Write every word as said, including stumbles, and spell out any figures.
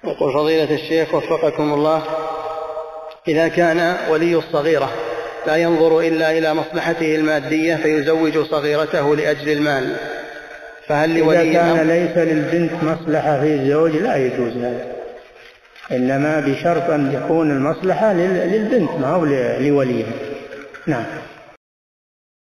يقول فضيلة الشيخ وفقكم الله، إذا كان ولي الصغيرة لا ينظر إلا إلى مصلحته المادية فيزوج صغيرته لأجل المال، فهل لولي إذا كان ليس للبنت مصلحة في الزوج لا يجوز هذا، إنما بشرط أن يكون المصلحة للبنت ما هو لوليها. نعم.